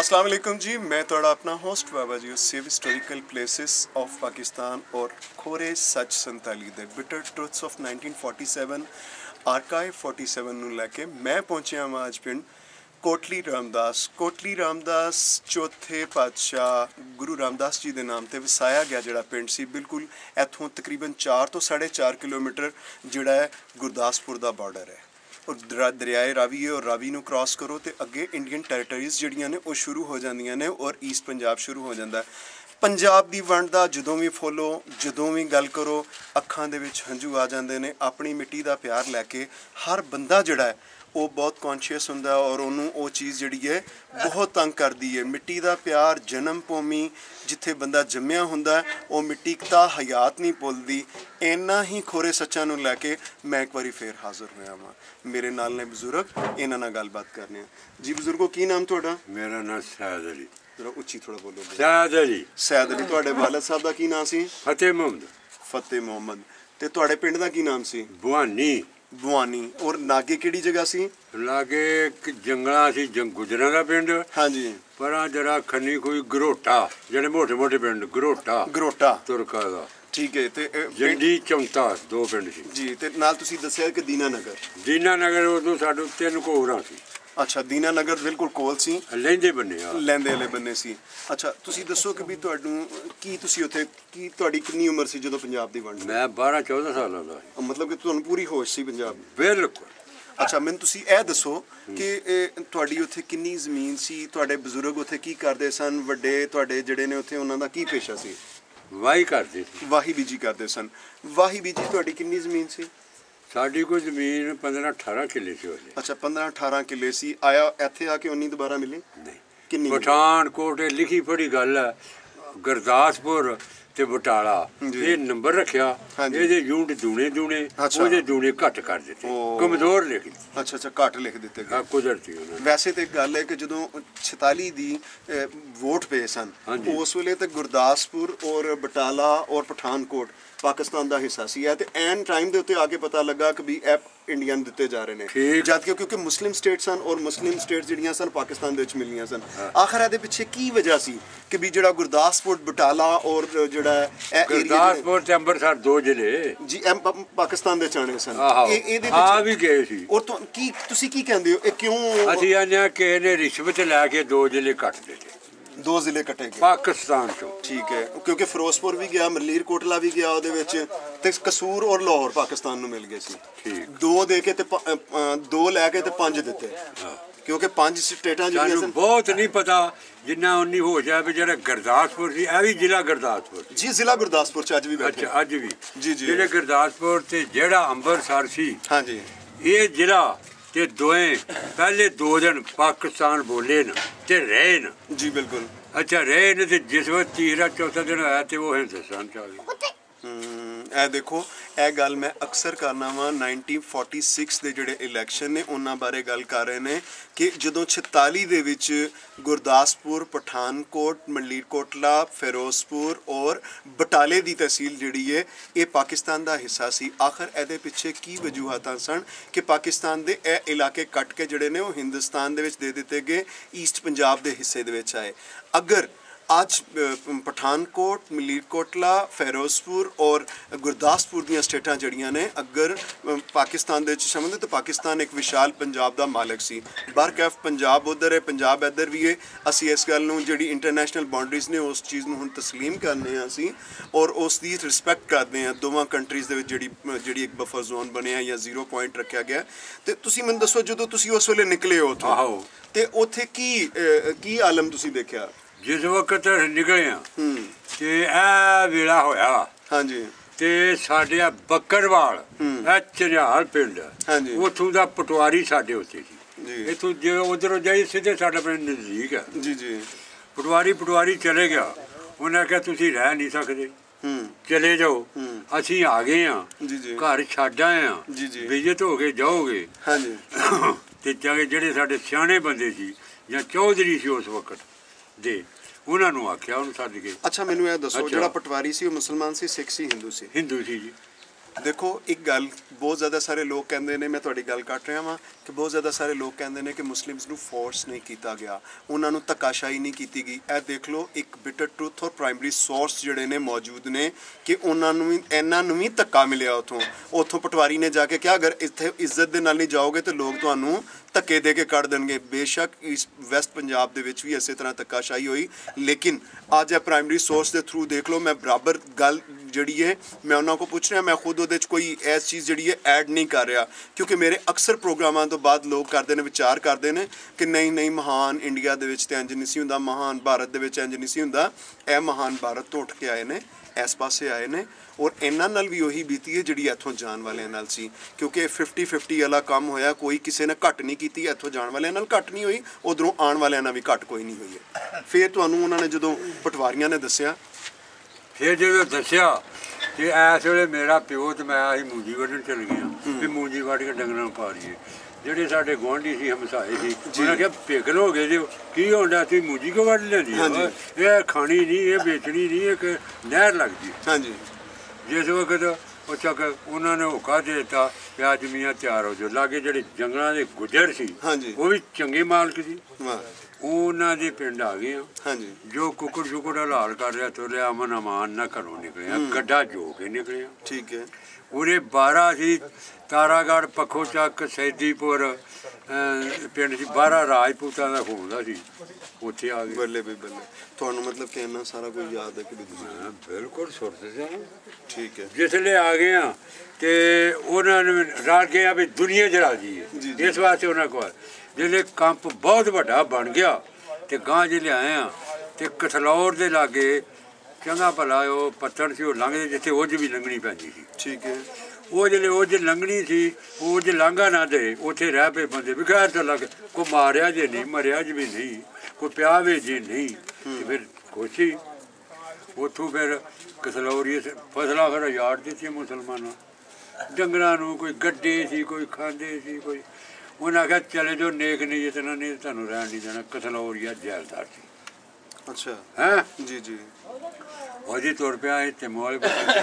अस्सलाम वालेकुम जी, मैं थोड़ा अपना host Baba ji save historical places of Pakistan और खोरे सच 47 ਦੇ ਬਿਟਰ ਟਰੂਥਸ ਆਫ 1947 ਆਰਕਾਈਵ 47 ਨੂੰ ਲੈ ਕੇ ਮੈਂ ਪਹੁੰਚਿਆ ਹਾਂ ਅੱਜ ਪਿੰਡ ਕੋਟਲੀ ਰਾਮਦਾਸ ਚੌਥੇ ਪਾਤਸ਼ਾਹ ਗੁਰੂ ਰਾਮਦਾਸ ਜੀ ਦੇ ਨਾਮ ਤੇ ਵਸਾਇਆ ਗਿਆ ਜਿਹੜਾ ਪਿੰਡ ਸੀ। ਬਿਲਕੁਲ ਇੱਥੋਂ ਤਕਰੀਬਨ 4 ਤੋਂ 4.5 ਕਿਲੋਮੀਟਰ ਜਿਹੜਾ ਹੈ ਗੁਰਦਾਸਪੁਰ ਦਾ ਬਾਰਡਰ ਹੈ और दरियाए रावी है और रावी ਨੂੰ क्रॉस करो तो अगे इंडियन टैरेटरीज़ ਜਿਹੜੀਆਂ ਨੇ ਉਹ ਸ਼ੁਰੂ ਹੋ ਜਾਂਦੀਆਂ ਨੇ और ईस्ट पंजाब शुरू हो ਜਾਂਦਾ। पंजाब ਦੀ ਵੰਡ ਦਾ ਜਦੋਂ ਵੀ ਫੋਲੋ ਜਦੋਂ ਵੀ ਗੱਲ ਕਰੋ ਅੱਖਾਂ ਦੇ ਵਿੱਚ ਹੰਝੂ ਆ ਜਾਂਦੇ ਨੇ। ਆਪਣੀ ਮਿੱਟੀ ਦਾ ਪਿਆਰ ਲੈ ਕੇ ਹਰ ਬੰਦਾ ਜਿਹੜਾ ਹੈ ਉਹ ਬਹੁਤ ਕੌਨਸ਼ੀਅਸ ਹੁੰਦਾ ਔਰ ਉਹਨੂੰ ਉਹ ਚੀਜ਼ ਜਿਹੜੀ ਹੈ ਬਹੁਤ ਤੰਗ ਕਰਦੀ ਹੈ। ਮਿੱਟੀ ਦਾ ਪਿਆਰ ਜਨਮ ਭੂਮੀ ਜਿੱਥੇ ਬੰਦਾ ਜੰਮਿਆ ਹੁੰਦਾ ਉਹ ਮਿੱਟੀ ਤਾਂ ਹਯਾਤ ਨਹੀਂ ਭੁੱਲਦੀ। ਇੰਨਾ ਹੀ ਖੋਰੇ ਸੱਚਾਂ ਨੂੰ ਲੈ ਕੇ ਮੈਂ ਇੱਕ ਵਾਰੀ ਫੇਰ ਹਾਜ਼ਰ ਹੋਇਆ ਵਾਂ। ਮੇਰੇ ਨਾਲ ਨੇ ਬਜ਼ੁਰਗ, ਇਹਨਾਂ ਨਾਲ ਗੱਲਬਾਤ ਕਰਨੀ ਹੈ। ਜੀ ਬਜ਼ੁਰਗੋ, ਕੀ ਨਾਮ ਤੁਹਾਡਾ? ਮੇਰਾ ਨਾਮ ਸੈਦ ਅਲੀ। ਜਰਾ ਉੱਚੀ ਥੋੜਾ ਬੋਲੋ। ਸੈਦ ਅਲੀ। ਸੈਦ ਅਲੀ। ਤੁਹਾਡੇ ਵਾਲਦ ਸਾਹਿਬ ਦਾ ਕੀ ਨਾਮ ਸੀ? ਫਤਿਹ ਮੁਹੰਮਦ। ਫਤਿਹ ਮੁਹੰਮਦ। ਤੇ ਤੁਹਾਡੇ ਪਿੰਡ ਦਾ ਕੀ ਨਾਮ ਸੀ? ਭਵਾਨੀ। ਭਵਾਨੀ। ਔਰ ਲਾਗੇ ਕਿਹੜੀ ਜਗ੍ਹਾ ਸੀ? ਲਾਗੇ ਇੱਕ ਜੰਗਲਾਂ ਸੀ, ਗੁਜਰਾਂ ਦਾ ਪਿੰਡ। ਹਾਂਜੀ। ਪਰਾਂ ਜਰਾ ਖੰਨੀ ਕੋਈ ਗਰੋਟਾ, ਜਿਹੜੇ ਮੋਟੇ ਮੋਟੇ ਪਿੰਡ ਗਰੋਟਾ ਤੁਰਕਾ ਦਾ। ਠੀਕ ਹੈ। ਤੇ ਜੰਡੀ ਚੌਂਤਾ ਦੋ ਪਿੰਡ ਸੀ ਜੀ। ਤੇ ਨਾਲ ਤੁਸੀਂ ਦੱਸਿਆ ਕਿ ਦੀਨਾ ਨਗਰ ਉਦੋਂ ਸਾਡੇ 3 ਘੋਰਾਂ ਸੀ। ਅੱਛਾ, ਦੀਨਾ ਨਗਰ ਬਿਲਕੁਲ ਕੋਲ ਸੀ, ਲਹਿੰਦੇ ਵਾਲੇ ਬੰਨੇ ਸੀ। ਅੱਛਾ, ਤੁਸੀਂ ਦੱਸੋ ਕਿ ਵੀ ਤੁਹਾਨੂੰ ਕੀ ਤੁਸੀਂ ਉੱਥੇ ਕੀ ਤੁਹਾਡੀ ਕਿੰਨੀ ਉਮਰ ਸੀ ਜਦੋਂ ਪੰਜਾਬ ਦੀ ਵੰਡ? ਮੈਂ 12-14 ਸਾਲਾਂ ਦਾ। ਮਤਲਬ ਕਿ ਤੁਹਾਨੂੰ ਪੂਰੀ ਹੋਸ਼ ਸੀ ਪੰਜਾਬ ਦੀ? ਬਿਲਕੁਲ। ਅੱਛਾ, ਮੈਨੂੰ ਤੁਸੀਂ ਇਹ ਦੱਸੋ ਕਿ ਤੁਹਾਡੀ ਉੱਥੇ ਕਿੰਨੀ ਜ਼ਮੀਨ ਸੀ? ਤੁਹਾਡੇ ਬਜ਼ੁਰਗ ਉੱਥੇ ਕੀ ਕਰਦੇ ਸਨ? ਵੱਡੇ ਤੁਹਾਡੇ ਜਿਹੜੇ ਨੇ ਉੱਥੇ ਉਹਨਾਂ ਦਾ ਕੀ ਪੇਸ਼ਾ ਸੀ? ਵਾਹੀ ਕਰਦੇ ਸੀ। ਵਾਹੀ ਬੀਜੀ ਕਰਦੇ ਸਨ। ਵਾਹੀ ਬੀਜੀ ਤੁਹਾਡੀ ਕਿੰਨੀ ਜ਼ਮੀਨ ਸੀ? ਸਾਡੀ ਕੋਈ ਜ਼ਮੀਨ 15-18 ਕਿੱਲੇ ਸੀ ਉਹਦੇ। ਅੱਛਾ, 15-18 ਕਿੱਲੇ ਸੀ। ਆਇਆ ਇੱਥੇ ਆ ਕੇ ਉਨੀ ਦੁਬਾਰਾ ਮਿਲੀ? ਨਹੀਂ। ਕਿੰਨੀ? ਪਠਾਨਕੋਟ ਲਿਖੀ ਪੜੀ ਗੱਲ ਹੈ, ਗੁਰਦਾਸਪੁਰ ਤੇ ਬਟਾਲਾ ਇਹ ਨੰਬਰ ਰੱਖਿਆ, ਇਹਦੇ ਯੂਨਿਟ ਦੂਣੇ ਉਹਦੇ ਦੂਣੇ ਘੱਟ ਕਰ ਦਿੱਤੇ, ਕਮਜ਼ੋਰ ਲਿਖ ਦਿੱਤੇ। ਅੱਛਾ, ਘੱਟ ਲਿਖ ਦਿੱਤੇ ਗਏ ਕੁਦਰਤੀ। ਵੈਸੇ ਤੇ ਗੱਲ ਹੈ ਕਿ ਜਦੋਂ 46 ਦੀ ਵੋਟ ਪਏ ਸਨ ਉਸ ਵੇਲੇ ਤੇ ਗੁਰਦਾਸਪੁਰ ਔਰ ਬਟਾਲਾ ਔਰ ਪਠਾਨਕੋਟ ਪਾਕਿਸਤਾਨ ਦਾ ਹਿੱਸਾ ਸੀ। ਤੇ ਐਨ ਟਾਈਮ ਦੇ ਉੱਤੇ ਆ ਕੇ ਪਤਾ ਲੱਗਾ ਕਿ ਵੀ ਇਹ ਇੰਡੀਅਨ ਦਿੱਤੇ ਜਾ ਰਹੇ ਨੇ, ਜਦ ਕਿ ਕਿਉਂਕਿ ਮੁਸਲਿਮ ਸਟੇਟ ਸਨ ਔਰ ਮੁਸਲਿਮ ਸਟੇਟ ਜਿਹੜੀਆਂ ਸਨ ਪਾਕਿਸਤਾਨ ਦੇ ਵਿੱਚ ਮਿਲੀਆਂ ਸਨ। ਆਖਰ ਇਹਦੇ ਪਿੱਛੇ ਕੀ ਵਜ੍ਹਾ ਸੀ ਕਿ ਵੀ ਜਿਹੜਾ ਗੁਰਦਾਸਪੁਰ ਬਟਾਲਾ ਔਰ ਜਿਹੜਾ ਗੁਰਦਾਸਪੁਰ ਤੇ ਅੰਮ੍ਰਿਤਸਰ ਦੋ ਜ਼ਿਲ੍ਹੇ ਜੀ ਪਾਕਿਸਤਾਨ ਦੇ ਚਾਣੇ ਸਨ, ਇਹਦੇ ਆ ਵੀ ਗਏ ਸੀ। ਔਰ ਕੀ ਤੁਸੀਂ ਕੀ ਕਹਿੰਦੇ ਹੋ ਇਹ ਕਿਉਂ? ਅਸੀਂ ਆਨੇ ਕਿ ਇਹਨੇ ਰਿਸ਼ਵਤ ਲੈ ਕੇ 2 ਜ਼ਿਲ੍ਹੇ ਕੱਟ ਦਿੱਤੇ। 2 ਜ਼ਿਲ੍ਹੇ ਕੱਟੇ ਗਏ ਪਾਕਿਸਤਾਨ ਚੋਂ। ਠੀਕ ਹੈ, ਕਿਉਂਕਿ ਫਿਰੋਜ਼ਪੁਰ ਵੀ ਗਿਆ, ਮਲੇਰਕੋਟਲਾ ਵੀ ਗਿਆ ਉਹਦੇ ਵਿੱਚ, ਤੇ ਕਸੂਰ ਔਰ ਲਾਹੌਰ ਪਾਕਿਸਤਾਨ ਨੂੰ ਮਿਲ ਗਏ ਸੀ। ਠੀਕ। 2 ਦੇ ਕੇ ਤੇ 2 ਲੈ ਕੇ ਤੇ 5 ਦਿੱਤੇ, ਕਿਉਂਕਿ 5 ਸਟੇਟਾਂ ਜਿਹੜੀਆਂ ਸਨ। ਬਹੁਤ ਨਹੀਂ ਪਤਾ ਜਿੰਨਾ ਉਨੀ ਹੋ ਜਾਏ ਵੀ ਜਿਹੜਾ ਗੁਰਦਾਸਪੁਰ ਸੀ, ਇਹ ਵੀ ਜ਼ਿਲ੍ਹਾ ਗੁਰਦਾਸਪੁਰ ਜੀ, ਜ਼ਿਲ੍ਹਾ ਗੁਰਦਾਸਪੁਰ ਚ ਅੱਜ ਵੀ ਬੈਠੇ। ਅੱਜ ਵੀ ਜੀ ਜੀ। ਜਿਹੜੇ ਗੁਰਦਾਸਪੁਰ ਤੇ ਜਿਹੜਾ ਅੰਮ੍ਰਿਤਸਰ ਸੀ, ਹਾਂਜੀ, ਇਹ ਜ਼ਿਲ੍ਹਾ ਤੇ ਦੋਵੇਂ ਪਹਿਲੇ 2 ਦਿਨ ਪਾਕਿਸਤਾਨ ਬੋਲੇ ਨਾ ਤੇ ਰਹੇ ਨਾ ਜੀ। ਬਿਲਕੁਲ। ਅੱਛਾ, ਰਹੇ ਨੇ ਤੇ ਜਿਸ ਵਕਤ ਤੀਸਰਾ ਚੌਥਾ ਦਿਨ ਹੋਇਆ ਤੇ ਉਹ ਹਿੰਦੁਸਤਾਨ ਚ ਆ ਗਏ। ਇਹ ਦੇਖੋ, ਇਹ ਗੱਲ ਮੈਂ ਅਕਸਰ ਕਰਨਾ ਵਾਂ। 1946 ਦੇ ਜਿਹੜੇ ਇਲੈਕਸ਼ਨ ਨੇ ਉਹਨਾਂ ਬਾਰੇ ਗੱਲ ਕਰ ਰਹੇ ਨੇ ਕਿ ਜਦੋਂ 46 ਦੇ ਵਿੱਚ ਗੁਰਦਾਸਪੁਰ, ਪਠਾਨਕੋਟ, ਮਲੇਰਕੋਟਲਾ, ਫਿਰੋਜ਼ਪੁਰ ਔਰ ਬਟਾਲੇ ਦੀ ਤਹਿਸੀਲ ਜਿਹੜੀ ਹੈ ਇਹ ਪਾਕਿਸਤਾਨ ਦਾ ਹਿੱਸਾ ਸੀ। ਆਖਰ ਇਹਦੇ ਪਿੱਛੇ ਕੀ ਵਜੂਹਾਤਾਂ ਸਨ ਕਿ ਪਾਕਿਸਤਾਨ ਦੇ ਇਹ ਇਲਾਕੇ ਕੱਟ ਕੇ ਜਿਹੜੇ ਨੇ ਉਹ ਹਿੰਦੁਸਤਾਨ ਦੇ ਵਿੱਚ ਦੇ ਦਿੱਤੇ ਗਏ, ਈਸਟ ਪੰਜਾਬ ਦੇ ਹਿੱਸੇ ਦੇ ਵਿੱਚ ਆਏ। ਅਗਰ ਅੱਜ ਪਠਾਨਕੋਟ, ਮਲੇਰਕੋਟਲਾ, ਫਿਰੋਜ਼ਪੁਰ ਔਰ ਗੁਰਦਾਸਪੁਰ ਦੀਆਂ ਸਟੇਟਾਂ ਜਿਹੜੀਆਂ ਨੇ ਅਗਰ ਪਾਕਿਸਤਾਨ ਦੇ ਵਿੱਚ ਸ਼ਾਮਿਲ ਨੇ ਤਾਂ ਪਾਕਿਸਤਾਨ ਇੱਕ ਵਿਸ਼ਾਲ ਪੰਜਾਬ ਦਾ ਮਾਲਕ ਸੀ। ਬਰਕੈਫ ਪੰਜਾਬ ਉੱਧਰ ਹੈ, ਪੰਜਾਬ ਇੱਧਰ ਵੀ ਹੈ। ਅਸੀਂ ਇਸ ਗੱਲ ਨੂੰ ਜਿਹੜੀ ਇੰਟਰਨੈਸ਼ਨਲ ਬਾਉਂਡਰੀਜ਼ ਨੇ ਉਸ ਚੀਜ਼ ਨੂੰ ਹੁਣ ਤਸਲੀਮ ਕਰਨੇ ਹਾਂ ਅਸੀਂ, ਔਰ ਉਸ ਦੀ ਰਿਸਪੈਕਟ ਕਰਦੇ ਹਾਂ। ਦੋਵਾਂ ਕੰਟਰੀਜ਼ ਦੇ ਵਿੱਚ ਜਿਹੜੀ ਇੱਕ ਬਫਰ ਜ਼ੋਨ ਬਣਿਆ ਜਾਂ 0 ਪੁਆਇੰਟ ਰੱਖਿਆ ਗਿਆ। ਤੇ ਤੁਸੀਂ ਮੈਨੂੰ ਦੱਸੋ, ਜਦੋਂ ਤੁਸੀਂ ਉਸ ਵੇਲੇ ਨਿਕਲੇ ਹੋ ਉੱਥੋਂ ਤੇ ਉੱਥੇ ਕੀ ਆਲਮ ਤੁਸੀਂ ਦੇਖਿਆ? ਜਿਸ ਵਕਤ ਨਿਕਲਿਆ ਤੇ ਇਹ ਵੇਲਾ ਹੋਇਆ, ਹਾਂਜੀ, ਤੇ ਸਾਡੇ ਬੱਕਰਵਾਲ ਇਹ ਝੰਜਾਲ ਪਿੰਡ, ਉੱਥੋਂ ਦਾ ਪਟਵਾਰੀ ਸਾਡੇ ਉੱਤੇ ਸੀ। ਇੱਥੋਂ ਜੇ ਉਧਰੋਂ ਜਾਈ ਸਿੱਧੇ ਸਾਡਾ ਪਿੰਡ ਨਜ਼ਦੀਕ ਹੈ ਜੀ ਜੀ। ਪਟਵਾਰੀ ਚਲੇ ਗਿਆ, ਉਹਨੇ ਕਿਹਾ ਤੁਸੀਂ ਰਹਿ ਨਹੀਂ ਸਕਦੇ, ਚਲੇ ਜਾਓ। ਅਸੀਂ ਆ ਗਏ ਹਾਂ, ਘਰ ਛੱਡ ਆਏ ਹਾਂ, ਵਿਜਿਟ ਹੋ ਕੇ ਜਾਓਗੇ। ਤੇ ਜਿਹੜੇ ਸਾਡੇ ਸਿਆਣੇ ਬੰਦੇ ਸੀ ਜਾਂ ਚੌਧਰੀ ਸੀ ਉਸ ਵਕਤ ਦੇ, ਉਹਨਾਂ ਨੂੰ ਆਖਿਆ, ਉਹਨੂੰ ਸੱਦ ਕੇ। ਅੱਛਾ, ਮੈਨੂੰ ਇਹ ਦੱਸੋ, ਜਿਹੜਾ ਪਟਵਾਰੀ ਸੀ ਉਹ ਮੁਸਲਮਾਨ ਸੀ, ਸਿੱਖ ਸੀ, ਹਿੰਦੂ ਸੀ? ਹਿੰਦੂ ਸੀ ਜੀ। देखो एक गल बहुत ज़्यादा सारे लोग कहते हैं, मैं तुहाडी गल कट रहा हाँ कि बहुत ज़्यादा सारे लोग कहते हैं कि मुस्लिम्स नूं फोर्स नहीं किया गया, उन्होंने धक्काशाही नहीं की गई। यह देख लो एक बिटर ट्रुथ और प्राइमरी सोर्स जिहड़े ने मौजूद ने कि उन्होंने भी इन्हों भी धक्का मिलिया उतों पटवारी ने जाके क्या अगर इत्थे इज्जत दे नाल नहीं जाओगे तो लोग तुहानूं धक्के दे के कढ़ देंगे। बेशक इस वैस्ट पंजाब दे विच भी इस तरह धक्काशाही हुई, लेकिन अज प्राइमरी सोर्स के थ्रू देख लो मैं बराबर गल जी है मैं उन्होंने को पूछ रहा, मैं खुद वो कोई ऐसी चीज़ जी है ऐड नहीं कर रहा, क्योंकि मेरे अक्सर प्रोग्रामों तो बाद लोग करते हैं विचार करते हैं कि नहीं नहीं महान इंडिया के इंज नहीं हुंदा, महान भारत के इंज नहीं हुंदा। यह महान भारत तो उठ के आए हैं, इस पासे आए हैं और इन्हां नाल भी उही बीती है जिहड़ी इत्थों जाण वालियां नाल सी, क्योंकि 50-50 वाला काम होया, कोई किसी ने घट नहीं की, इत्थों जाण वालियां नाल घट नहीं हुई, उधरों आण वालियां नाल भी घट कोई नहीं हुई है। फिर तुहानूं उन्होंने जो पटवारियां ने दस्सिया, फिर जो दस्सिया कि इस वे मेरा प्यो तो मैं अं मूंजी वड्ढन चल गया भी मूंजी वड्ढ के डंगरां पा लईए। ਜਿਹੜੇ ਸਾਡੇ ਗੁਆਂਢੀ ਸੀ ਹਮਸਾਏ ਸੀ ਉਹਨਾਂ ਕਿਹਾ ਪਿਘਲ ਹੋ ਗਏ ਜੀ, ਕੀ ਹੁੰਦਾ ਤੁਸੀਂ ਮੂੰਜੀ ਕਿਉਂ ਵੱਢ ਲੈਂਦੀ ਇਹ ਖਾਣੀ ਨਹੀਂ, ਇਹ ਵੇਚਣੀ ਨਹੀਂ, ਇੱਕ ਨਹਿਰ ਲੱਗਦੀ। ਹਾਂਜੀ ਜਿਸ ਵਕਤ ਉਹ ਚੱਕ ਉਹਨਾਂ ਨੇ ਹੋਕਾ ਦੇ ਦਿੱਤਾ ਕਿ ਅੱਜ ਮੀਆਂ ਤਿਆਰ ਹੋ ਜਾਓ। ਲਾਗੇ ਜਿਹੜੇ ਜੰਗਲਾਂ ਦੇ ਗੁੱਜਰ ਸੀ ਉਹ ਵੀ ਚੰਗੇ ਮਾਲਕ ਸੀ, ਉਹਨਾਂ ਦੇ ਪਿੰਡ ਆ ਗਏ ਆ ਜੋ ਕੁੱਕੜ ਸ਼ੁਕੜ ਹਲਾਲ ਕਰ ਰਿਹਾ ਤੁਰਿਆ ਅਮਨ ਅਮਾਨ ਨਾ ਘਰੋਂ ਨਿਕਲਿਆ, ਗੱਡਾ ਜੋ ਕੇ ਨਿਕਲਿਆ। ਠੀਕ ਹੈ ਉਰੇ 12 ਸੀ ਤਾਰਾਗੜ੍ਹ ਪੱਖੋ ਚੱਕ ਸੈਦੀਪੁਰ ਪਿੰਡ ਸੀ, 12 ਰਾਜਪੂਤਾਂ ਦਾ ਹੁੰਦਾ ਸੀ, ਉੱਥੇ ਆ ਗਏ। ਬੱਲੇ ਵੀ ਬੱਲੇ, ਤੁਹਾਨੂੰ ਮਤਲਬ ਕਿ ਇੰਨਾ ਸਾਰਾ ਕੋਈ ਯਾਦ ਹੈ ਕਿ ਬਿਲਕੁਲ ਸੁਰਤ ਸੀ। ਠੀਕ ਹੈ ਜਿਸਲੇ ਆ ਗਏ ਆ ਤੇ ਉਹਨਾਂ ਨੇ ਰਲ ਕੇ ਆ ਵੀ ਦੁਨੀਆ ਜਰਾ ਜੀ ਇਸ ਵਾਸਤੇ ਉਹਨਾਂ ਕੋਲ ਜਿਸਲੇ ਕੰਪ ਬਹੁਤ ਵੱਡਾ ਬਣ ਗਿਆ ਤੇ ਗਾਂ ਜੇ ਲਿਆਏ ਆ ਤੇ ਕਥਲੌਰ ਦੇ ਲਾਗੇ ਚੰਗਾ ਭਲਾ ਉਹ ਪੱਤਣ ਸੀ, ਉਹ ਲੰਘਦੇ ਜਿੱਥੇ ਉਹਜ ਵੀ ਲੰਘਣੀ ਪੈਂਦੀ ਸੀ। ਠੀਕ ਹੈ ਉਹ ਜਿਹੜੇ ਉਹਜ ਲੰਘਣੀ ਸੀ ਉਹ ਜੇ ਲਾਂਘਾ ਨਾ ਦੇ ਉੱਥੇ ਰਹਿ ਪਏ ਬੰਦੇ ਬਗੈਰ ਤਾਂ ਲੱਗ ਕੋਈ ਮਾਰਿਆ ਜੇ ਨਹੀਂ, ਮਰਿਆ ਜੇ ਵੀ ਨਹੀਂ, ਕੋਈ ਪਿਆ ਵੇ ਜੇ ਨਹੀਂ, ਤੇ ਫਿਰ ਕੋਸ਼ੀ ਉੱਥੋਂ ਫਿਰ ਕਸਲੌਰੀ ਫਸਲਾਂ ਫਿਰ ਯਾਰ ਦਿੱਤੀਆਂ ਮੁਸਲਮਾਨਾਂ ਡੰਗਰਾਂ ਨੂੰ, ਕੋਈ ਗੱਡੇ ਸੀ, ਕੋਈ ਖਾਂਦੇ ਸੀ, ਕੋਈ ਉਹਨਾਂ ਆਖਿਆ ਚਲੇ ਜੋ ਨੇਕ ਨਹੀਂ ਜਿਤਨਾ ਨੇ ਤੁਹਾਨੂੰ ਰਹਿਣ ਨਹੀਂ ਦੇਣਾ। ਕਸਲੌਰੀਆ ਜੈਲਦਾਰ ਸੀ। ਅੱਛਾ ਹੈਂ ਜੀ ਜੀ ਉਹਦੀ ਤੁਰ ਪਿਆ ਇੱਥੇ ਮੋਲ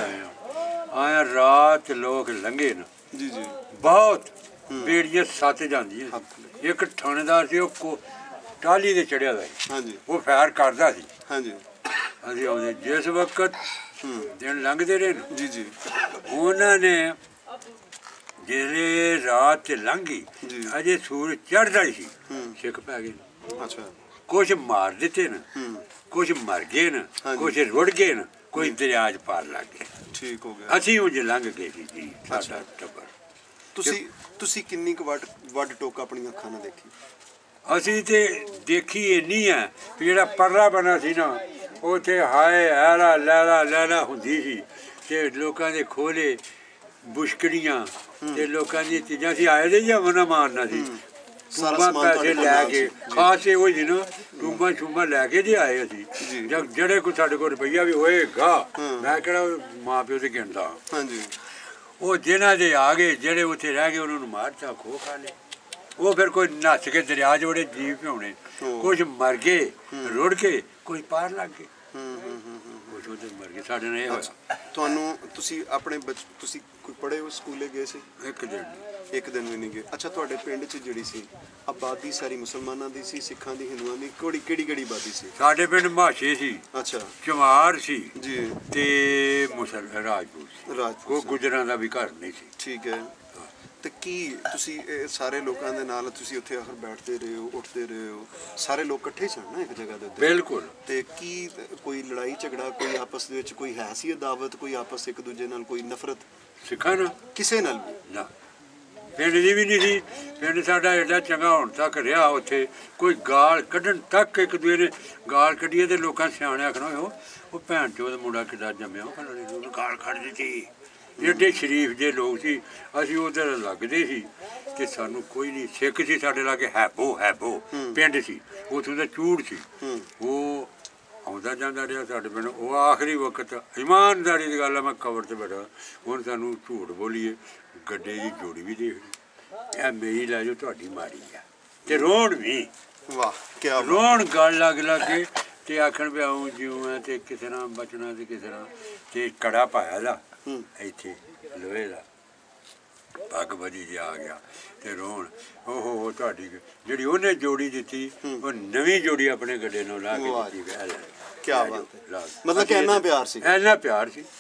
ਆਇਆ ਰਾਤ ਲੋਕ ਲੰਘੇ ਨਾ ਜੀ ਜੀ ਬਹੁਤ ਬੇੜੀਆਂ ਸੱਤ ਜਾਂਦੀਆਂ। ਇੱਕ ਥਾਣੇਦਾਰ ਸੀ ਉਹ ਟਾਹਲੀ ਦੇ ਚੜਿਆ ਦਾ ਸੀ, ਉਹ ਫੈਰ ਕਰਦਾ ਸੀ। ਹਾਂਜੀ ਅਸੀਂ ਆਉਂਦੇ ਜਿਸ ਵਕਤ ਦਿਨ ਲੰਘਦੇ ਰਹੇ ਨਾ ਜੀ ਜੀ ਉਹਨਾਂ ਨੇ ਜਿਹੜੇ ਰਾਤ ਤੇ ਲੰਘੀ ਅਜੇ ਸੂਰਜ ਚੜ੍ਹਦਾ ਹੀ ਸੀ ਸਿੱਖ ਪੈ ਗਏ। ਅੱਛਾ ਕੁਛ ਮਾਰ ਦਿੱਤੇ ਨਾ, ਕੁਛ ਮਰ ਗਏ ਨਾ, ਕੁਛ ਰੁੜ ਗਏ ਨਾ, ਕੋਈ ਦਰਿਆ 'ਚ ਪਾਰ ਲੱਗ ਗਏ। ਠੀਕ ਹੋ ਗਿਆ। ਅਸੀਂ ਉਹ ਲੰਘ ਗਏ ਸੀ ਜੀ ਸਾਡਾ ਟੱਬਰ। ਤੁਸੀਂ ਕਿੰਨੀ ਕੁ ਵੱਡ ਟੋਕ ਆਪਣੀਆਂ ਅੱਖਾਂ ਨਾਲ ਦੇਖੀ? ਅਸੀਂ ਤੇ ਦੇਖੀ ਇੰਨੀ ਆ ਵੀ ਜਿਹੜਾ ਪਰਲਾ ਬਣਾ ਸੀ ਨਾ ਉੱਥੇ ਹਾਏ ਹੈਲਾ ਲੈਲਾ ਲੈਲਾ ਹੁੰਦੀ ਸੀ ਤੇ ਲੋਕਾਂ ਦੇ ਖੋਲੇ ਬੁਸ਼ਕੜੀਆਂ ਤੇ ਲੋਕਾਂ ਦੀਆਂ ਚੀਜ਼ਾਂ ਸੀ ਆਏ ਦੇ ਜਾਂ ਮਨਾ ਮਾਰਨਾ ਸੀ। ਟੂਬਾਂ ਪੈਸੇ ਲੈ ਕੇ ਖਾਸੇ ਉਹ ਜੀ ਨਾ ਟੂਬਾਂ ਛੂਬਾਂ ਲੈ ਕੇ ਜੇ ਆਏ ਅਸੀਂ, ਜਿਹੜੇ ਕੋਈ ਸਾਡੇ ਕੋਲ ਰੁਪਈਆ ਵੀ ਹੋਏਗਾ ਮੈਂ ਕਿਹੜਾ ਮਾਂ ਪਿਓ ਤੇ ਗਿਣਦਾ। ਹਾਂਜੀ ਉਹ ਜਿਹਨਾਂ ਦੇ ਆ ਗਏ ਜਿਹੜੇ ਉੱਥੇ ਰਹਿ ਗਏ ਉਹਨਾਂ ਨੂੰ ਮਾਰਤਾ ਖੋ ਖਾ ਲਏ। ਉਹ ਫਿਰ ਕੋਈ ਨੱਸ ਕੇ ਦਰਿਆ 'ਚ ਬੜੇ ਜੀਵ ਭਿਉਣੇ, ਕੁਛ ਮਰ ਗਏ ਰੁੜ ਕੇ, ਕੋਈ ਪਾਰ ਲੱਗ ਗਏ, ਕੁਛ ਉਹਦੇ ਮਰ ਗਏ। ਸਾਡੇ ਨਾਲ ਇਹ ਹੋਇਆ। ਤੁਹਾਨੂੰ ਤੁਸੀਂ ਆਪਣੇ ਤੁਸੀਂ ਕੋਈ ਪੜ੍ਹੇ ਹੋ ਸਕੂਲੇ ਗਏ ਸੀ? ਇੱਕ ਦਿਨ ਵੀ ਨਹੀਂ ਗਏ। ਅੱਛਾ ਤੁਹਾਡੇ ਪਿੰਡ 'ਚ ਜਿਹੜੀ ਸੀ ਆਬਾਦੀ ਸਾਰੀ ਮੁਸਲਮਾਨਾਂ ਦੀ ਸੀ, ਸਿੱਖਾਂ ਦੀ, ਹਿੰਦੂਆਂ ਦੀ, ਕਿਹੜੀ ਆਬਾਦੀ ਸੀ? ਸਾਡੇ ਪਿੰਡ ਮਾਸ਼ੇ ਸੀ, ਅੱਛਾ ਚਮਾਰ ਸੀ ਜੀ ਤੇ ਰਾਜਪੂਤ ਸੀ, ਕੋਈ ਗੁੱਜਰਾਂ ਦਾ ਵੀ ਘਰ ਨਹੀਂ ਸੀ। ਠੀਕ ਹੈ ਤੇ ਕੀ ਤੁਸੀਂ ਸਾਰੇ ਲੋਕਾਂ ਦੇ ਨਾਲ ਤੁਸੀਂ ਉੱਥੇ ਆਖਰ ਬੈਠਦੇ ਰਹੇ ਹੋ, ਉੱਠਦੇ ਰਹੇ ਹੋ, ਸਾਰੇ ਲੋਕ ਇਕੱਠੇ ਸਨ ਨਾ ਇੱਕ ਜਗ੍ਹਾ ਦੇ ਉੱਤੇ? ਬਿਲਕੁਲ। ਤੇ ਕੀ ਕੋਈ ਲੜਾਈ ਝਗੜਾ ਕੋਈ ਆਪਸ ਦੇ ਵਿੱਚ ਕੋਈ ਹੈ ਸੀ ਅਦਾਵਤ, ਕੋਈ ਆਪਸ ਇੱਕ ਦੂਜੇ ਨਾਲ ਕੋਈ ਨਫ਼ਰਤ? ਸਿੱਖਾਂ ਨਾਲ ਕਿਸੇ ਨਾਲ ਵੀ ਨਾ, ਪਿੰਡ ਦੀ ਵੀ ਨਹੀਂ ਸੀ। ਪਿੰਡ ਸਾਡਾ ਐਡਾ ਚੰਗਾ ਹੁਣ ਤੱਕ ਰਿਹਾ, ਉੱਥੇ ਕੋਈ ਗਾਲ ਕੱਢਣ ਤੱਕ ਇੱਕ ਦੂਜੇ ਨੇ ਗਾਲ ਕੱਢੀਏ ਤੇ ਲੋਕਾਂ ਸਿਆਣੇ ਆਖਣਾ ਉਹ ਭੈਣ ਚੋਦ ਮੁੰਡਾ ਕਿੱਦਾਂ ਜੰਮਿਆ, ਉਹ ਗਾਲ ਕੱਢ ਦਿੱਤੀ। ਐਡੇ ਸ਼ਰੀਫ ਜੇ ਲੋਕ ਸੀ, ਅਸੀਂ ਉੱਧਰ ਲੱਗਦੇ ਸੀ ਤੇ ਸਾਨੂੰ ਕੋਈ ਨਹੀਂ। ਸਿੱਖ ਸੀ ਸਾਡੇ ਲਾਗੇ ਹੈਬੋ ਪਿੰਡ ਸੀ, ਉੱਥੋਂ ਦਾ ਚੂੜ ਸੀ, ਉਹ ਆਉਂਦਾ ਜਾਂਦਾ ਰਿਹਾ ਸਾਡੇ ਪਿੰਡ। ਉਹ ਆਖਰੀ ਵਕਤ ਇਮਾਨਦਾਰੀ ਦੀ ਗੱਲ ਆ, ਮੈਂ ਕਬਰ 'ਤੇ ਬੈਠਾ, ਹੁਣ ਸਾਨੂੰ ਝੂਠ ਬੋਲੀਏ ਗੱਡੇ ਦੀ ਜੋੜੀ ਵੀ ਦੇਖ ਲਈ, ਇਹ ਮੇਰੀ ਲੈ ਜਾਓ ਤੁਹਾਡੀ ਮਾੜੀ ਆ, ਤੇ ਰੋਣ ਵੀ ਵਾਹ ਕਿਆ ਰੋਣ ਗੱਲ ਲੱਗ ਕੇ ਤੇ ਆਖਣ ਵੀ ਆਉਂ ਜਿਉਂ ਹੈ ਤੇ ਕਿਸੇ ਨਾਲ ਬਚਣਾ ਤੇ ਕਿਸੇ ਨਾਲ ਤੇ ਕੜਾ ਪਾਇਆ ਦਾ ਇੱਥੇ ਲੋਹੇ ਦਾ ਪੱਗ ਬੱਧੀ ਜਿਹਾ ਆ ਗਿਆ ਤੇ ਰੋਣ ਉਹ ਤੁਹਾਡੀ ਜਿਹੜੀ ਉਹਨੇ ਜੋੜੀ ਦਿੱਤੀ ਉਹ ਨਵੀਂ ਜੋੜੀ ਆਪਣੇ ਗੱਡੇ ਨੂੰ ਲਾ ਕੇ ਦਿੱਤੀ। ਕੀ ਬਾਤ ਹੈ, ਮਤਲਬ ਕਿ ਇੰਨਾ ਪਿਆਰ ਸੀ, ਇੰਨਾ ਪਿਆਰ ਸੀ।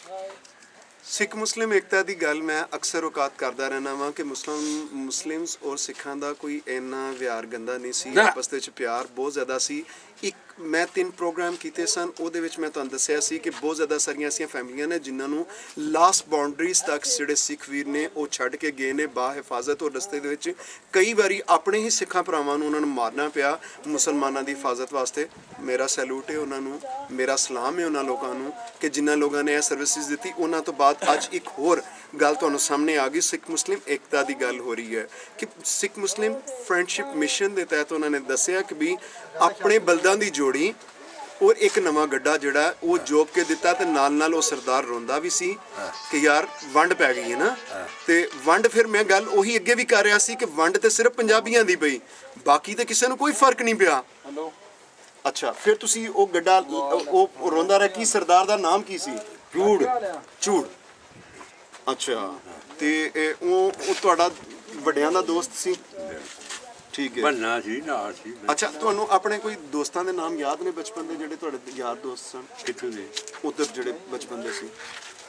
ਸਿੱਖ ਮੁਸਲਿਮ ਏਕਤਾ ਦੀ ਗੱਲ ਮੈਂ ਅਕਸਰ ਔਕਾਤ ਕਰਦਾ ਰਹਿਣਾ ਵਾਂ ਕਿ ਮੁਸਲਿਮਸ ਔਰ ਸਿੱਖਾਂ ਦਾ ਕੋਈ ਇੰਨਾ ਵਿਹਾਰ ਗੰਦਾ ਨਹੀਂ ਸੀ, ਆਪਸ ਵਿੱਚ ਪਿਆਰ ਬਹੁਤ ਜ਼ਿਆਦਾ ਸੀ। ਇੱਕ ਮੈਂ 3 ਪ੍ਰੋਗਰਾਮ ਕੀਤੇ ਸਨ, ਉਹਦੇ ਵਿੱਚ ਮੈਂ ਤੁਹਾਨੂੰ ਦੱਸਿਆ ਸੀ ਕਿ ਬਹੁਤ ਜ਼ਿਆਦਾ ਸਾਰੀਆਂ ਐਸੀਆਂ ਫੈਮਲੀਆਂ ਨੇ ਜਿਨ੍ਹਾਂ ਨੂੰ ਲਾਸਟ ਬਾਉਂਡਰੀਜ਼ ਤੱਕ ਜਿਹੜੇ ਸਿੱਖ ਵੀਰ ਨੇ ਉਹ ਛੱਡ ਕੇ ਗਏ ਨੇ ਬਾ ਹਿਫਾਜ਼ਤ, ਔਰ ਰਸਤੇ ਦੇ ਵਿੱਚ ਕਈ ਵਾਰੀ ਆਪਣੇ ਹੀ ਸਿੱਖਾਂ ਭਰਾਵਾਂ ਨੂੰ ਉਹਨਾਂ ਨੂੰ ਮਾਰਨਾ ਪਿਆ ਮੁਸਲਮਾਨਾਂ ਦੀ ਹਿਫਾਜ਼ਤ ਵਾਸਤੇ। ਮੇਰਾ ਸੈਲੂਟ ਹੈ ਉਹਨਾਂ ਨੂੰ, ਮੇਰਾ ਸਲਾਮ ਹੈ ਉਹਨਾਂ ਲੋਕਾਂ ਨੂੰ ਕਿ ਜਿਨ੍ਹਾਂ ਲੋਕਾਂ ਨੇ ਇਹ ਸਰਵਿਸਿਜ਼ ਦਿੱਤੀ। ਉਹਨਾਂ ਤੋਂ ਬਾਅਦ ਅੱਜ ਇੱਕ ਹੋਰ ਗੱਲ ਤੁਹਾਨੂੰ ਸਾਹਮਣੇ ਆ ਗਈ, ਸਿੱਖ ਮੁਸਲਿਮ ਏਕਤਾ ਦੀ ਗੱਲ ਹੋ ਰਹੀ ਹੈ ਕਿ ਸਿੱਖ ਮੁਸਲਿਮ ਫਰੈਂਡਸ਼ਿਪ ਮਿਸ਼ਨ ਦੇ ਤਹਿਤ ਉਹਨਾਂ ਨੇ ਦੱਸਿਆ ਕਿ ਵੀ ਆਪਣੇ ਬਲਦਾਂ ਦੀ ਜੋੜੀ ਔਰ ਇੱਕ ਨਵਾਂ ਗੱਡਾ ਜਿਹੜਾ ਉਹ ਜੋਬ ਕੇ ਦਿੱਤਾ, ਤੇ ਨਾਲ ਉਹ ਸਰਦਾਰ ਰੋਂਦਾ ਵੀ ਸੀ ਕਿ ਯਾਰ ਵੰਡ ਪੈ ਗਈ ਹੈ ਨਾ। ਤੇ ਵੰਡ ਫਿਰ ਮੈਂ ਗੱਲ ਉਹੀ ਅੱਗੇ ਵੀ ਕਰ ਰਿਹਾ ਸੀ ਕਿ ਵੰਡ ਤੇ ਸਿਰਫ ਪੰਜਾਬੀਆਂ ਦੀ ਪਈ, ਬਾਕੀ ਤੇ ਕਿਸੇ ਨੂੰ ਕੋਈ ਫਰਕ ਨਹੀਂ ਪਿਆ। ਅੱਛਾ, ਫਿਰ ਤੁਸੀਂ ਉਹ ਗੱਡਾ ਉਹ ਰੋਂਦਾ ਰਿਹਾ, ਕੀ ਸਰਦਾਰ ਦਾ ਨਾਮ ਕੀ ਸੀ? ਚੂੜ। ਅੱਛਾ, ਤੇ ਉਹ ਤੁਹਾਡਾ ਵੱਡਿਆਂ ਦਾ ਦੋਸਤ ਸੀ? ਠੀਕ ਹੈ, ਬੰਨਾ ਸੀ ਨਾਲ ਸੀ। ਅੱਛਾ, ਤੁਹਾਨੂੰ ਆਪਣੇ ਕੋਈ ਦੋਸਤਾਂ ਦੇ ਨਾਮ ਯਾਦ ਨੇ ਬਚਪਨ ਦੇ ਜਿਹੜੇ ਤੁਹਾਡੇ ਯਾਰ ਦੋਸਤ ਸਨ? ਕਿੱਥੋਂ ਦੇ? ਉਧਰ ਜਿਹੜੇ ਬਚਪਨ ਦੇ ਸੀ।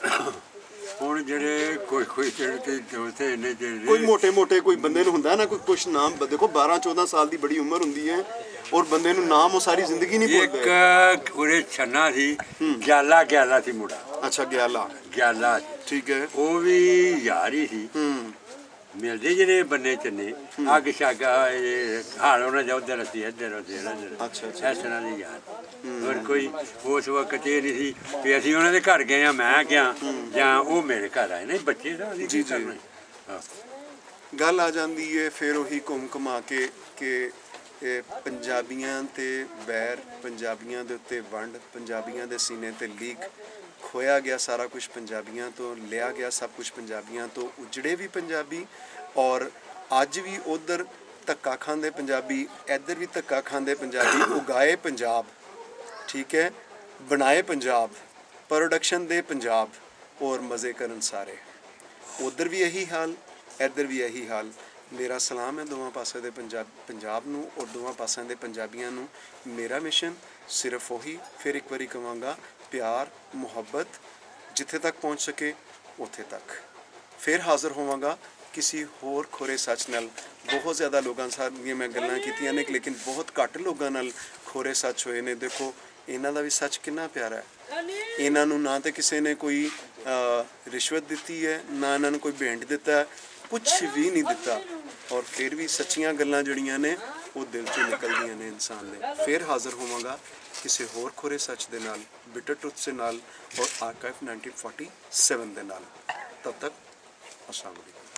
ਹੁਣ ਜਿਹੜੇ ਕੋਈ ਜਿਹੜੇ ਦੋਸਤ ਇੰਨੇ ਜਿਹੜੇ ਕੋਈ ਮੋਟੇ ਕੋਈ ਬੰਦੇ ਨੂੰ ਹੁੰਦਾ ਨਾ ਕੋਈ ਕੁਛ ਨਾਮ, ਦੇਖੋ 12-14 ਸਾਲ ਦੀ ਬੜੀ ਉਮਰ ਹੁੰਦੀ ਹੈ ਔਰ ਬੰਦੇ ਨੂੰ ਨਾਮ ਉਹ ਸਾਰੀ ਜ਼ਿੰਦਗੀ ਨਹੀਂ ਭੁੱਲਦਾ। ਇੱਕ ਉਰੇ ਛੰਨਾ ਸੀ, ਗਿਆਲਾ ਸੀ ਮੁੰਡਾ। ਅੱਛਾ, ਗਿਆਲਾ, ਠੀਕ ਹੈ। ਉਹ ਵੀ ਯਾਰ ਹੀ ਸੀ। ਮਿਲਦੇ ਜਿਹੜੇ ਬੰਨੇ ਚੰਨੇ ਅੱਗ ਛੱਗ ਹਾਲ ਉਹਨਾਂ ਦਾ ਉੱਧਰ ਅਸੀਂ ਇੱਧਰ। ਅੱਛਾ, ਇਸ ਤਰ੍ਹਾਂ ਦੀ ਯਾਰ। ਹੋਰ ਕੋਈ ਉਸ ਵਕਤ ਇਹ ਨਹੀਂ ਸੀ ਵੀ ਅਸੀਂ ਉਹਨਾਂ ਦੇ ਘਰ ਗਏ, ਮੈਂ ਗਿਆ ਜਾਂ ਉਹ ਮੇਰੇ ਘਰ ਆਏ। ਨਹੀਂ, ਬੱਚੇ ਦਾ ਅਸੀਂ ਕੀ ਕਰਨਾ। ਗੱਲ ਆ ਜਾਂਦੀ ਹੈ ਫਿਰ ਉਹੀ ਘੁੰਮ ਘੁਮਾ ਕੇ ਕਿ ਪੰਜਾਬੀਆਂ ਤੇ ਬੈਰ, ਪੰਜਾਬੀਆਂ ਦੇ ਉੱਤੇ ਵੰਡ, ਪੰਜਾਬੀਆਂ ਦੇ ਸੀਨੇ ਤੇ ਲੀਕ, ਖੋਇਆ ਗਿਆ ਸਾਰਾ ਕੁਝ ਪੰਜਾਬੀਆਂ ਤੋਂ, ਲਿਆ ਗਿਆ ਸਭ ਕੁਝ ਪੰਜਾਬੀਆਂ ਤੋਂ, ਉਜੜੇ ਵੀ ਪੰਜਾਬੀ ਔਰ ਅੱਜ ਵੀ ਉਧਰ ਧੱਕਾ ਖਾਂਦੇ ਪੰਜਾਬੀ, ਇੱਧਰ ਵੀ ਧੱਕਾ ਖਾਂਦੇ ਪੰਜਾਬੀ। ਉਗਾਏ ਪੰਜਾਬ, ਠੀਕ ਹੈ, ਬਣਾਏ ਪੰਜਾਬ, ਪ੍ਰੋਡਕਸ਼ਨ ਦੇ ਪੰਜਾਬ ਔਰ ਮਜ਼ੇ ਕਰਨ ਸਾਰੇ। ਉਧਰ ਵੀ ਇਹੀ ਹਾਲ, ਇੱਧਰ ਵੀ ਇਹੀ ਹਾਲ। ਮੇਰਾ ਸਲਾਮ ਹੈ ਦੋਵਾਂ ਪਾਸੇ ਦੇ ਪੰਜਾਬ ਨੂੰ ਔਰ ਦੋਵਾਂ ਪਾਸਿਆਂ ਦੇ ਪੰਜਾਬੀਆਂ ਨੂੰ। ਮੇਰਾ ਮਿਸ਼ਨ ਸਿਰਫ ਉਹੀ, ਫਿਰ ਇੱਕ ਵਾਰੀ ਕਹਾਂਗਾ, ਪਿਆਰ ਮੁਹੱਬਤ, ਜਿੱਥੇ ਤੱਕ ਪਹੁੰਚ ਸਕੇ ਉੱਥੇ ਤੱਕ। ਫਿਰ ਹਾਜ਼ਰ ਹੋਵਾਂਗਾ ਕਿਸੇ ਹੋਰ ਖੋਰੇ ਸੱਚ ਨਾਲ। ਬਹੁਤ ਜ਼ਿਆਦਾ ਲੋਕਾਂ ਸਾਰੀਆਂ ਮੈਂ ਗੱਲਾਂ ਕੀਤੀਆਂ ਨੇ, ਲੇਕਿਨ ਬਹੁਤ ਘੱਟ ਲੋਕਾਂ ਨਾਲ ਖੋਰੇ ਸੱਚ ਹੋਏ ਨੇ। ਦੇਖੋ ਇਹਨਾਂ ਦਾ ਵੀ ਸੱਚ ਕਿੰਨਾ ਪਿਆਰਾ ਹੈ। ਇਹਨਾਂ ਨੂੰ ਨਾ ਤਾਂ ਕਿਸੇ ਨੇ ਕੋਈ ਰਿਸ਼ਵਤ ਦਿੱਤੀ ਹੈ, ਨਾ ਇਹਨਾਂ ਨੂੰ ਕੋਈ ਭੇਂਟ ਦਿੱਤਾ, ਕੁਛ ਵੀ ਨਹੀਂ ਦਿੱਤਾ, ਔਰ ਫਿਰ ਵੀ ਸੱਚੀਆਂ ਗੱਲਾਂ ਜਿਹੜੀਆਂ ਨੇ ਉਹ ਦਿਲ 'ਚੋਂ ਨਿਕਲਦੀਆਂ ਨੇ ਇਨਸਾਨ ਦੇ। ਫਿਰ ਹਾਜ਼ਰ ਹੋਵਾਂਗਾ ਕਿਸੇ ਹੋਰ ਖੋਰੇ ਸੱਚ ਦੇ ਨਾਲ, ਬਿਟਰ ਟਰੁਥ ਦੇ ਨਾਲ ਔਰ ਆਰਕਾਈਵ 1947 ਦੇ ਨਾਲ। ਤਬ ਤੱਕ अस्सलाम वालेकुम।